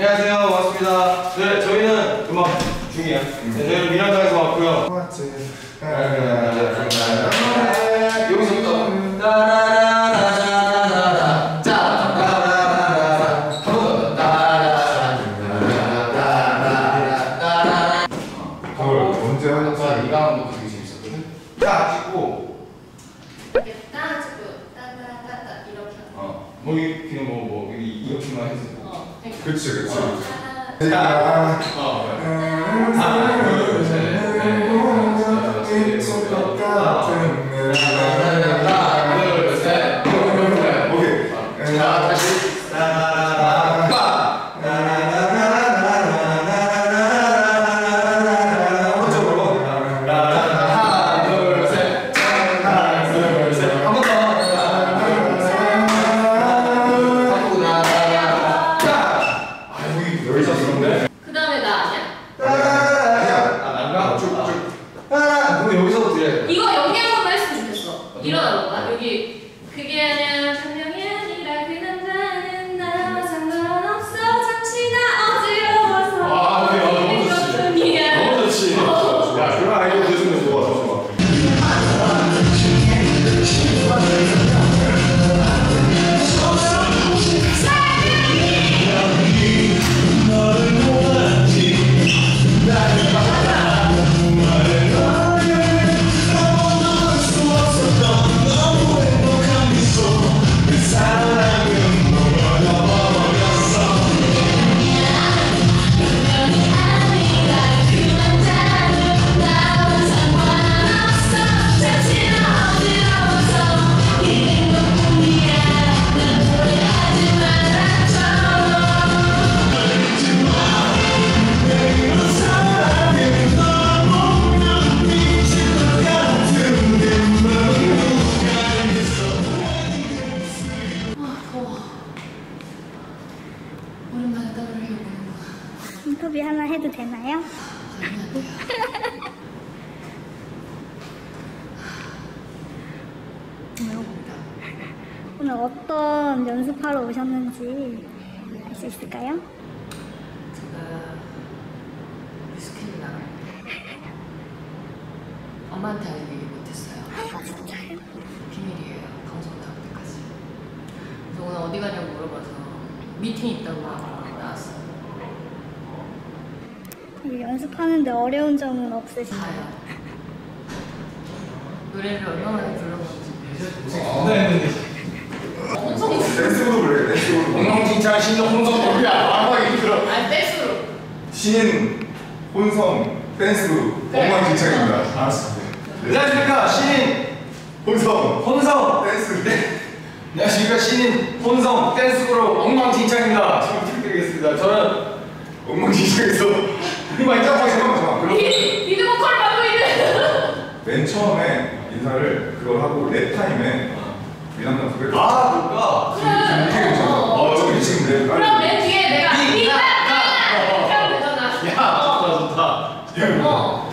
안녕하세요. 반갑습니다. 네, 저희는 음악 중이에요. 네, 저희는 미란당에서 왔고요. 여기서부터 언제 하셨어요? 이거 하는 거 되게 재밌었거든? 딱 찍고 이렇게 딱 찍고 따따따따 이렇게 뭐 그냥 뭐 이렇게만 해서 그치 그치 하나 오케이 자 다시 그 다음에 나 아니야? 난가? 쭉쭉 근데 여기서도 들려야 돼. 이거 여기 한 번만 했으면 좋겠어. 일어나는 거야? 여기 그게 아니야 분명히 아니라 그 남자는 나와 상관없어 잠시 나 어지러워서 아, 네, 너무 좋지. 것뿐이야. 너무 좋지. 야, 그런 아이디어 들으면 좋아, 좋아. 오랜만에 떠오르려고 인터뷰 하나 해도 되나요? 오늘 어떤 연습하러 오셨는지 알 수 있을까요? 제가 뮤지컬이 나가는데 엄마한테 아직 얘기 못했어요. 아 진짜요? 비밀이에요. 방송 나올 때까지. 그래서 오늘 어디 가냐고 물어봐서 미팅 있다고 나왔어요. 이게 연습하는데 어려운 점은 없으신가요? 가요. 노래를 얼마나 많이 불러봤는지. 댄스부도 그래 댄스부도 엉망진창 신동 홍성 노래야. 아마 힘들어. 아니 댄스로. 신인 혼성 댄스그룹 엉망진창입니다. 알았어. 안녕하십니까, 신인 혼성 혼성 댄스 안녕하십니까, 신인 혼성 댄스그룹 엉망진창입니다. 잘 부탁드리겠습니다. 저는 엉망진창에서 정말 잠깐만 리드 보컬을 맡고 있는. 맨 처음에 인사를 그걸 하고 랩 타임에 미남당 소개 그럴까? 되게 괜찮아 저기 지금 랩 그럼 맨 뒤에 내가 이, 이렇게 나, 하면 되잖아. 야, 좋다. 어.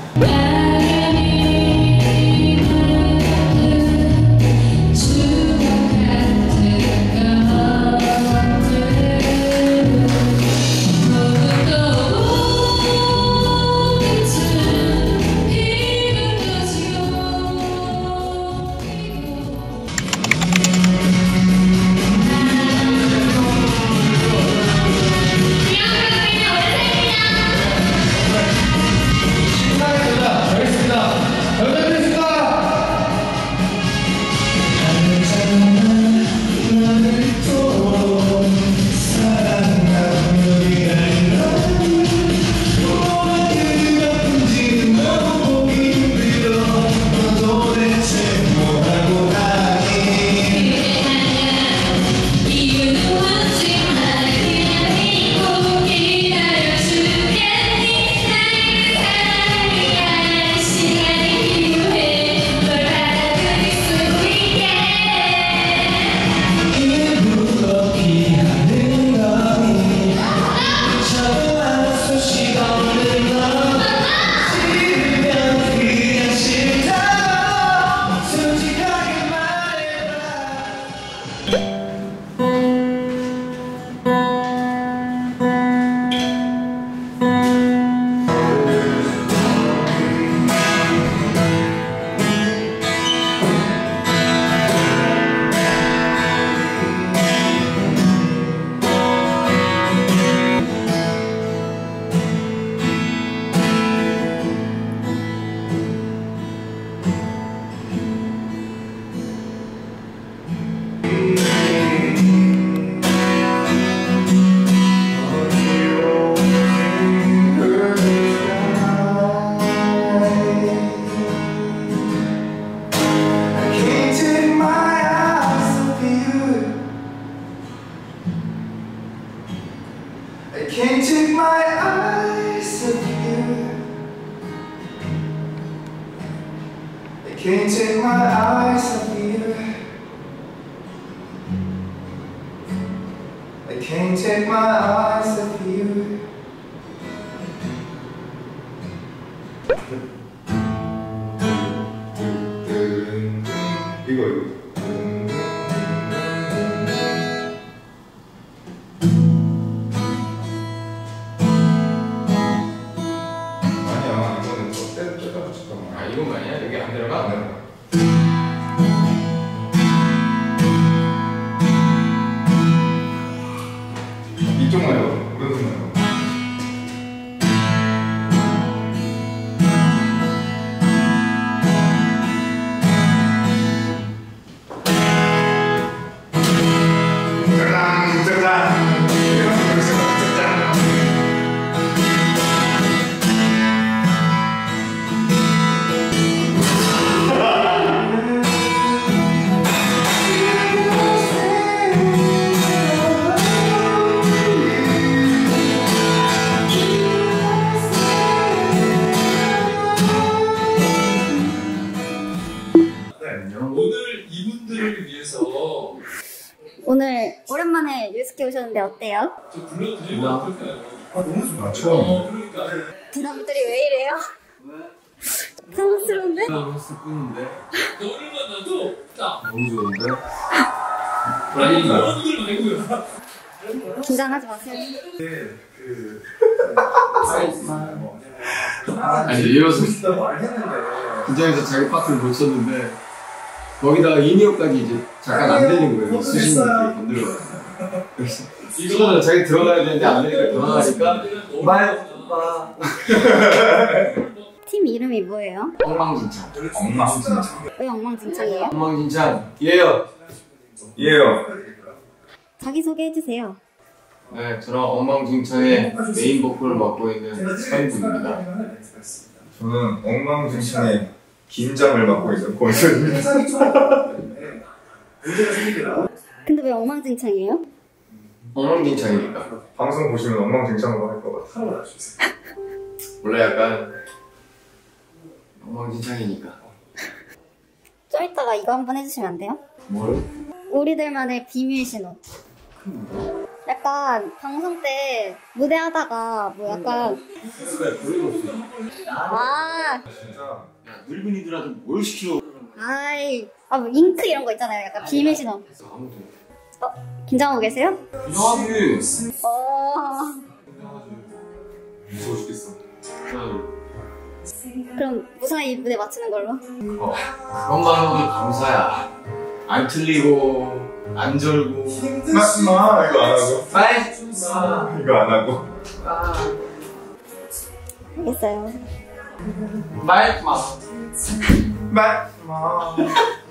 take my eyes off you. I can't take my eyes off you. I can't take my eyes off you. 이거 아니야, 이거는 또 때려줘 잠깐만. 아 이건 거 아니야? 여기 안 들어가? 네. 이쪽만 해봐. 오른손만 해봐. 짜잔 짜잔. 짜잔. 오늘 이분들을 위해서 오늘 오랜만에 유스케 오셨는데 어때요? 좀 불러드리면 어떨까요? 너무 좋아. 처음. 그러니까 부담들이 왜 이래요? 당황스러운데? 나왔을 뿐인데 너를 만나도 딱 너무 좋은데? 아니 여러분들 말고요. 긴장하지 마세요. 아니 이어서 긴장해서 자기 파트를 못 쳤는데 거기다가 인이어까지 이제 잠깐 안 되는 거예요. 수신이 건들어가지고. 그래서 수건을 자기 들어가야 되는데 안 되니까 들어가니까 마 팀 이름이 뭐예요? 엉망진창. 엉망진창. 왜 엉망진창이에요? 엉망진창 이에요. 예요. 자기소개해주세요. 네, 저는 엉망진창의 메인 보컬을 맡고 있는 서인국입니다. 저는 엉망진창의 긴장을 맡고 있는 권선입니다. 근데 왜 엉망진창이에요? 엉망진창이니까. 방송 보시면 엉망진창으로 할 것 같아요. 원래 약간 엉망진창이니까. 좀 이따가 이거 한번 해주시면 안 돼요? 뭘? 우리들만의 비밀 신호. 약간 방송 때 무대 하다가 뭐 약간 아 진짜. 야, 늙은이들한테 뭘 시켜? 아이 뭐 잉크 이런 거 있잖아요. 약간 비밀 신호. 아무도. 긴장하고 계세요? 이상하게. 무서워 죽겠어. 그럼 무사히 무대 마치는 걸로. 그것만으로도 감사야. 안 틀리고 안 절고. 마 이거 안 하고. 빠이. 이거 안 하고. 알겠어요. 말 마. 마.